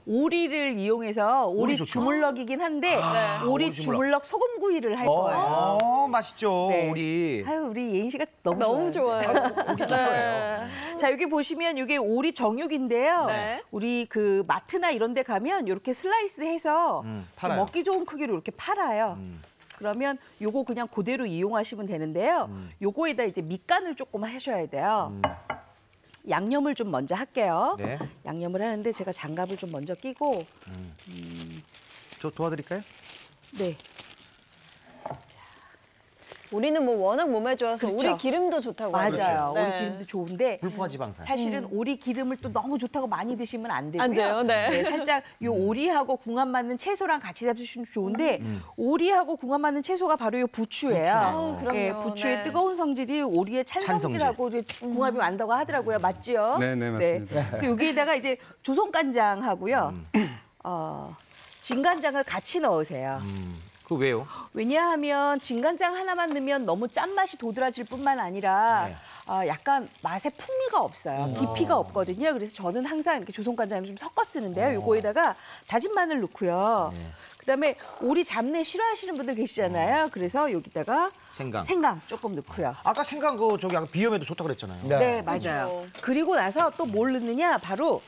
오리를 이용해서 오리 주물럭이긴 한데 오리 주물럭 소금구이를 할 거예요. 맛있죠, 네. 오리. 아유, 우리 예인 씨가 너무 좋아요. 고기 좋아해요. 자, 여기 보시면 이게 오리 정육인데요. 네. 우리 그 마트나 이런 데 가면 이렇게 슬라이스해서 팔아요. 먹기 좋은 크기로 이렇게 팔아요. 그러면 요거 그냥 그대로 이용하시면 되는데요. 요거에다 이제 밑간을 조금 하셔야 돼요. 양념을 좀 먼저 할게요. 네. 양념을 하는데 제가 장갑을 좀 먼저 끼고. 저 도와드릴까요? 네. 우리는 뭐 워낙 몸에 좋아서 그렇죠. 오리 기름도 좋다고 하죠. 맞아요. 네. 오리 기름도 좋은데 불포화 지방산. 사실은 오리 기름을 또 너무 좋다고 많이 드시면 안 되고요. 안 돼요, 네. 살짝 요 오리하고 궁합 맞는 채소랑 같이 잡수시면 좋은데 오리하고 궁합 맞는 채소가 바로 요 부추예요. 아우, 그럼요. 예, 부추의 네. 뜨거운 성질이 오리의 찬 성질하고 궁합이 맞다고 하더라고요. 맞지요? 네, 맞습니다. 그래서 여기에다가 이제 조선간장하고요. 진간장을 같이 넣으세요. 그 왜요? 왜냐하면 진간장 하나만 넣으면 너무 짠맛이 도드라질 뿐만 아니라 약간 맛에 풍미가 없어요. 깊이가 없거든요. 그래서 저는 항상 이렇게 조선간장을 좀 섞어 쓰는데요. 요거에다가 다진 마늘 넣고요. 그다음에 오리 잡내 싫어하시는 분들 계시잖아요. 그래서 여기다가 생강 조금 넣고요. 아까 생강 저기 아까 비염에도 좋다고 그랬잖아요. 네, 맞아요. 그리고 나서 또 뭘 넣느냐? 바로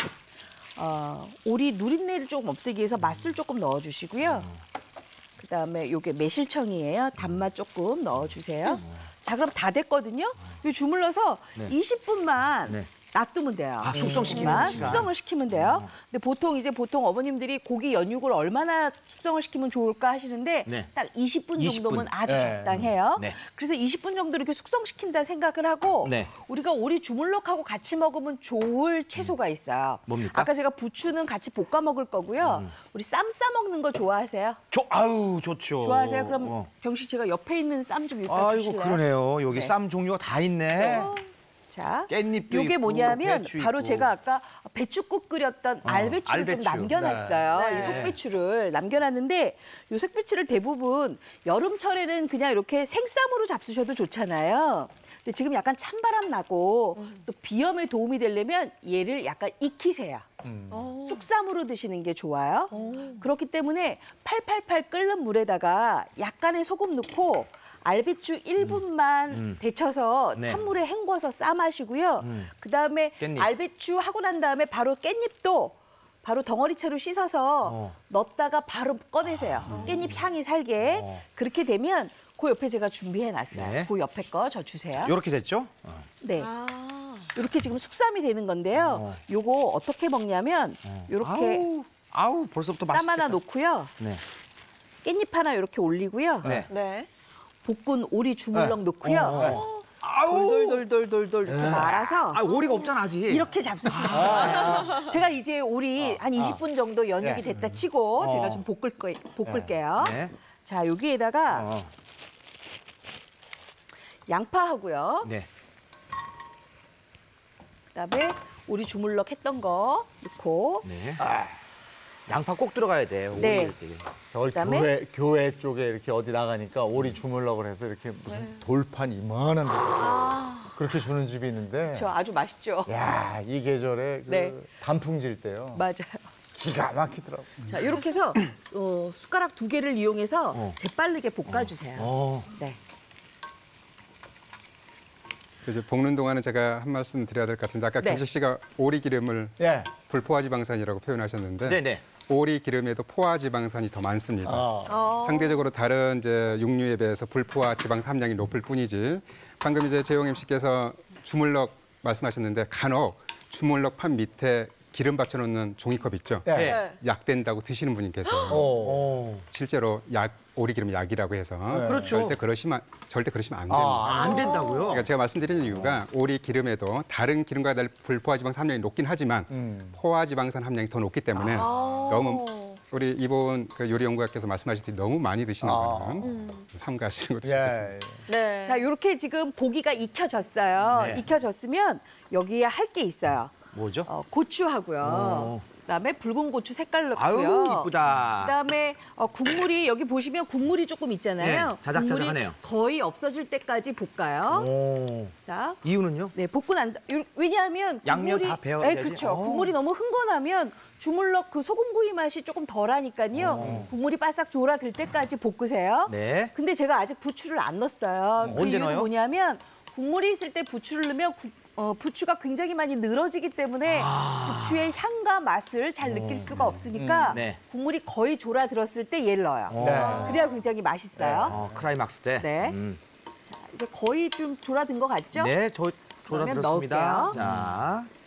오리 누린내를 조금 없애기 위해서 맛술 조금 넣어주시고요. 그다음에 요게 매실청이에요. 단맛 조금 넣어주세요. 자, 그럼 다 됐거든요. 요 주물러서 20분만 놔두면 돼요. 숙성시키는 시간. 숙성을 시키면 돼요. 근데 보통 어머님들이 고기 연육을 얼마나 숙성을 시키면 좋을까 하시는데 딱 20분 정도면 20분. 아주 적당해요. 네. 그래서 20분 정도 이렇게 숙성시킨다 생각을 하고 우리가 오리 주물럭하고 같이 먹으면 좋을 채소가 있어요. 뭡니까? 아까 제가 부추는 같이 볶아 먹을 거고요. 우리 쌈 싸 먹는 거 좋아하세요? 아우 좋죠. 좋아하세요? 그럼 경식 씨가 옆에 있는 쌈 좀 일단 아이고 주실래요? 그러네요. 여기 네. 쌈 종류가 다 있네. 자, 깻잎도 요게 있고, 뭐냐면 배추 바로 있고. 제가 아까 배추국 끓였던 알배추를 좀 알배추. 남겨놨어요. 네. 이 속배추를 남겨놨는데 이 속배추를 대부분 여름철에는 그냥 이렇게 생쌈으로 잡수셔도 좋잖아요. 근데 지금 약간 찬바람 나고 또 비염에 도움이 되려면 얘를 약간 익히세요. 숙쌈으로 드시는 게 좋아요. 그렇기 때문에 팔팔팔 끓는 물에다가 약간의 소금 넣고 알배추 1분만 데쳐서 찬물에 헹궈서 싸 마시고요. 그다음에 깻잎. 알배추 하고 난 다음에 바로 깻잎도 바로 덩어리채로 씻어서 넣었다가 바로 꺼내세요. 깻잎 향이 살게. 그렇게 되면 그 옆에 제가 준비해 놨어요. 네. 그 옆에 거 저 주세요. 이렇게 됐죠? 네. 이렇게 지금 숙쌈이 되는 건데요. 요거 어떻게 먹냐면 요렇게 아우 벌써부터 쌈 맛있겠다. 하나 놓고요. 네. 깻잎 하나 이렇게 올리고요. 네. 네. 볶은 오리 주물럭 넣고요. 아우. 돌돌돌돌돌 이렇게 말아서 오리가 없잖아 아직. 이렇게 잡수시면 돼요. 제가 이제 오리 한 20분 정도 연육이 됐다 치고 제가 좀 볶을게요. 네. 자, 여기에다가 양파하고요. 네. 그다음에 오리 주물럭 했던 거 넣고 네. 양파 꼭 들어가야 돼. 네. 겨울 그다음에? 교회 쪽에 이렇게 어디 나가니까 오리 주물럭을 해서 이렇게 무슨 돌판 이만한 데 그렇게 주는 집이 있는데 저 아주 맛있죠. 야, 이 계절에 그 네. 단풍질 때요. 맞아요. 기가 막히더라고. 자, 이렇게 해서 숟가락 2개를 이용해서 재빠르게 볶아주세요. 네. 이제 볶는 동안은 제가 한 말씀 드려야 될 것 같은데 아까 네. 경식 씨가 오리 기름을 예. 불포화지방산이라고 표현하셨는데 네네. 오리 기름에도 포화지방산이 더 많습니다. 상대적으로 다른 이제 육류에 비해서 불포화 지방산 함량이 높을 뿐이지 방금 이제 재용 MC께서 주물럭 말씀하셨는데 간혹 주물럭 판 밑에 기름 받쳐놓는 종이컵 있죠? 예. 네. 약 된다고 드시는 분이 계세요. 오. 실제로 오리 기름 약이라고 해서 그렇죠. 절대 그러시면 안 됩니다. 안 된다고요? 그러니까 제가 말씀드리는 이유가 오리 기름에도 다른 기름과 달리 불포화지방산 함량이 높긴 하지만 포화지방산 함량이 더 높기 때문에 너무 우리 이보은 그 요리연구가께서 말씀하셨듯이 너무 많이 드시는 거는 삼가하시는 것도 좋겠습니다. 예. 네. 자, 이렇게 지금 고기가 익혀졌어요. 네. 익혀졌으면 여기에 할 게 있어요. 뭐죠? 고추하고요. 그다음에 붉은 고추 색깔 넣고요. 아유, 이쁘다. 그다음에 국물이 여기 보시면 국물이 조금 있잖아요. 네, 자작자작하네요. 국물이 거의 없어질 때까지 볶아요. 오. 자, 이유는요? 네, 볶고 난 왜냐하면 양념 국물이 다 배어야지? 네, 그렇죠. 오. 국물이 너무 흥건하면 주물럭 그 소금구이 맛이 조금 덜하니까요. 국물이 바싹 졸아들 때까지 볶으세요. 네. 근데 제가 아직 부추를 안 넣었어요. 그 언제 이유는 넣어요? 뭐냐면 국물이 있을 때 부추를 넣으면 부추가 굉장히 많이 늘어지기 때문에 부추의 향과 맛을 잘 느낄 수가 없으니까 네. 국물이 거의 졸아들었을 때 얘를 넣어요. 네. 그래야 굉장히 맛있어요. 클라이막스 때. 네. 자, 이제 거의 좀 졸아든 것 같죠? 네, 저 그러면 졸아들었습니다. 넣을게요. 자,